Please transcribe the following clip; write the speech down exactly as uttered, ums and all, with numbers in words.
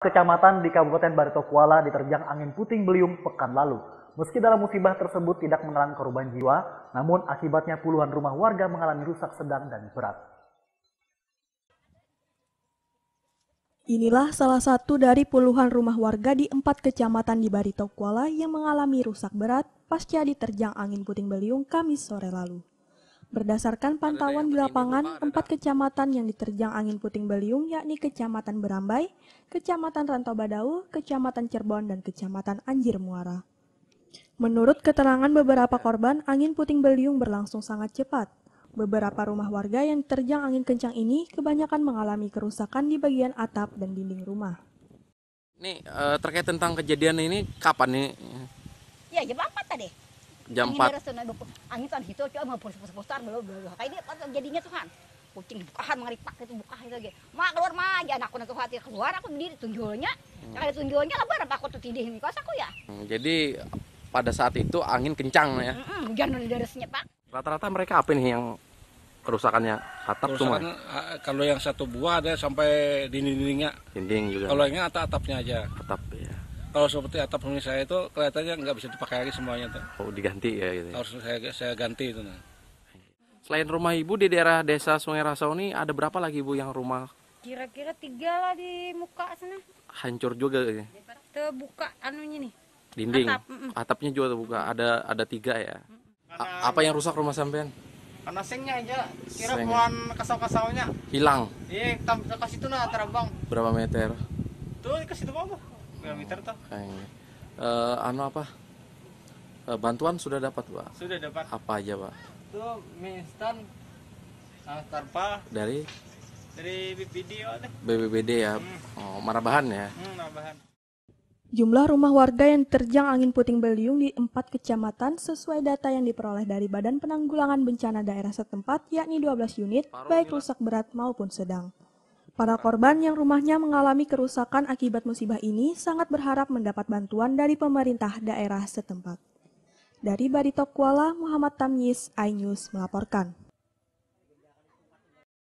Kecamatan di Kabupaten Barito Kuala diterjang angin puting beliung pekan lalu. Meski dalam musibah tersebut tidak menelan korban jiwa, namun akibatnya puluhan rumah warga mengalami rusak sedang dan berat. Inilah salah satu dari puluhan rumah warga di empat kecamatan di Barito Kuala yang mengalami rusak berat pasca diterjang angin puting beliung Kamis sore lalu. Berdasarkan pantauan di lapangan, empat kecamatan yang diterjang angin puting beliung yakni Kecamatan Berambai, Kecamatan Rantau Badau, Kecamatan Cirebon, dan Kecamatan Anjir Muara. Menurut keterangan beberapa korban, angin puting beliung berlangsung sangat cepat. Beberapa rumah warga yang diterjang angin kencang ini kebanyakan mengalami kerusakan di bagian atap dan dinding rumah. Nih terkait tentang kejadian ini kapan nih? Ya jam empat tadi. Jam empat. Angin kan itu cuma besar-besar belum belum. Kayak ini jadinya Tuhan. Kucing bukahan mengeripak itu buka itu lagi. Mak keluar mah aja anakku nanti hati keluar aku berdiri tunjulnya. Hmm. Kalau tunjulnya lah barang aku tuh tidih ini kos aku ya. Hmm, jadi pada saat itu angin kencang ya. Mm-mm, hujan dari derasnya Pak. Rata-rata mereka apa nih yang kerusakannya atap semua? Kalau yang satu buah ada sampai dinding-dindingnya. Dinding juga. Kalau yang atap-atapnya aja. Atap ya. Kalau seperti atap rumah saya itu kelihatannya nggak bisa dipakai lagi semuanya tuh. Oh diganti ya gitu. Harus saya saya ganti itu. Nah. Selain rumah ibu di daerah desa Sungai Rasau ini ada berapa lagi ibu yang rumah? Kira-kira tiga lah di muka sana. Hancur juga ya? Terbuka anunya nih. Dinding. Atap. Mm -mm. Atapnya juga terbuka. Ada ada tiga ya. A apa yang rusak rumah sampean? Karena sengnya aja, kira buan kasau-kasaunya hilang. Iya, kita kasih itu nah terbang. Berapa meter? Tuh kasih itu apa? Berapa meter tuh? Kayaknya. Uh, anu apa? Uh, bantuan sudah dapat Pak? Sudah dapat. Apa aja Pak? Tuh mie instan, tarpa. Dari? Dari B P D deh. B B B D ya. Hmm. Oh, Marabahan ya? Hmm, Marabahan. Jumlah rumah warga yang terjang angin puting beliung di empat kecamatan sesuai data yang diperoleh dari Badan Penanggulangan Bencana Daerah setempat yakni dua belas unit, baik rusak berat maupun sedang. Para korban yang rumahnya mengalami kerusakan akibat musibah ini sangat berharap mendapat bantuan dari pemerintah daerah setempat. Dari Barito Kuala, Muhammad Tamyiz, iNews melaporkan.